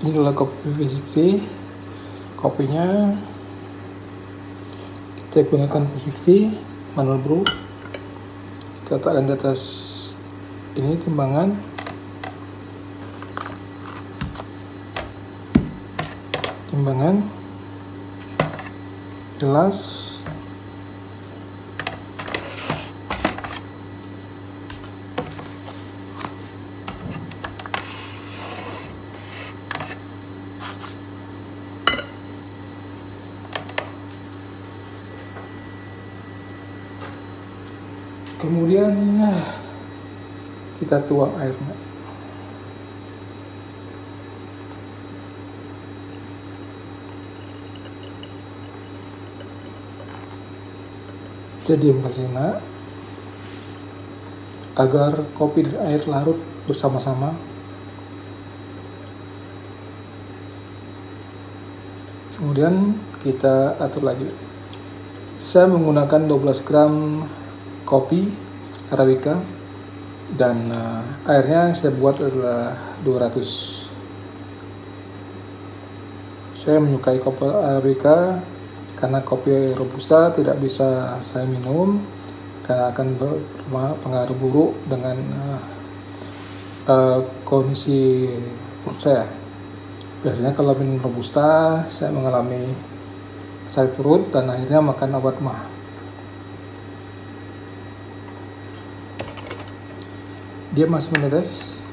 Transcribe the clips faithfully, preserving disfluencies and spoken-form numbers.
Ini adalah kopi V enam puluh. Kopinya kita gunakan V enam puluh manual brew. Kita letakkan di atas ini timbangan. Timbangan gelas, kemudian kita tuang airnya. Kita diamkan sejenak agar kopi dan air larut bersama-sama. Kemudian kita atur lagi. Saya menggunakan dua belas gram kopi Arabica dan uh, airnya saya buat adalah dua ratus. Saya menyukai kopi Arabica karena kopi Robusta tidak bisa saya minum karena akan berpengaruh buruk dengan uh, uh, kondisi perut saya. Biasanya kalau minum Robusta saya mengalami sakit perut dan akhirnya makan obat mah. Dia masih menetes.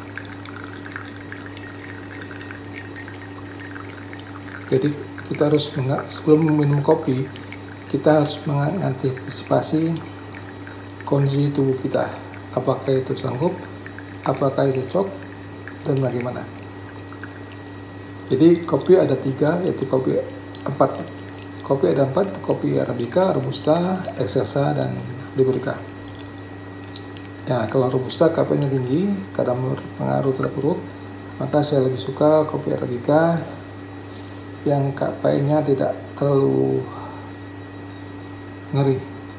Jadi kita harus sebelum minum kopi, kita harus mengantisipasi kondisi tubuh kita. Apakah itu sanggup, apakah itu cocok, dan bagaimana. Jadi kopi ada tiga, yaitu kopi empat. Kopi ada empat, kopi Arabica, Robusta, Excelsa, dan Liberica. Ya, kalau Robusta kafeinnya tinggi, kadang berpengaruh terhadap perut, maka saya lebih suka kopi Arabica yang kafeinnya tidak terlalu ngeri.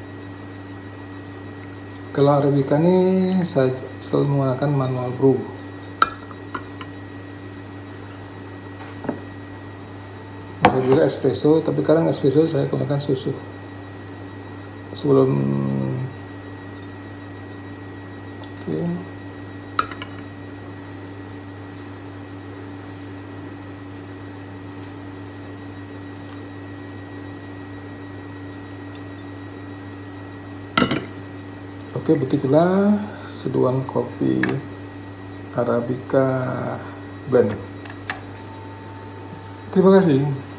Kalau Arabica ini saya selalu menggunakan manual brew. Bisa juga espresso, tapi kadang espresso saya gunakan susu. Sebelum oke. Oke, begitulah seduhan kopi Arabica blend. Terima kasih.